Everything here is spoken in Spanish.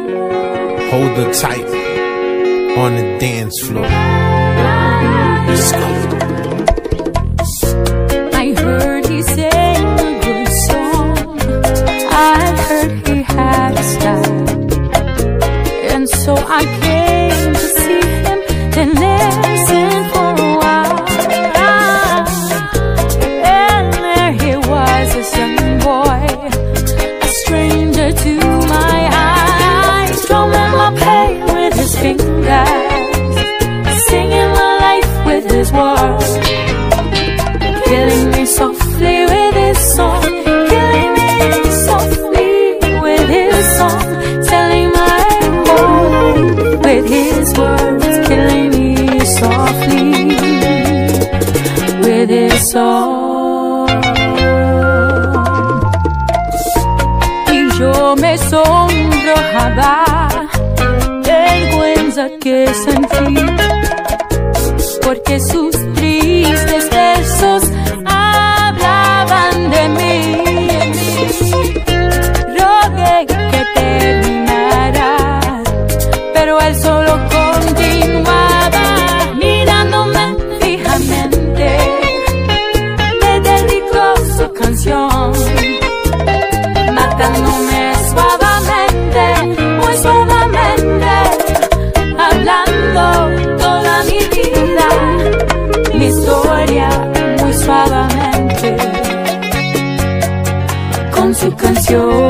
Hold her tight on the dance floor. Let's go. I heard he sang a good song. I heard he had a style, and so I came to see him and listen for a while. And there he was, this young boy, a stranger to my eyes, drumming my pain with his fingers, singing my life with his words, killing me softly with his song, killing me softly with his song, telling my whole with his words, killing me softly with his song. Y yo me sonrojaba de vergüenza que sentí, porque sus tristes versos hablaban de mí. Rogué que terminara, pero él solo continuaba mirándome fijamente. Me dedicó su canción, matándome suavemente, muy suavemente, hablando toda mi vida, mi historia muy suavemente, con su canción.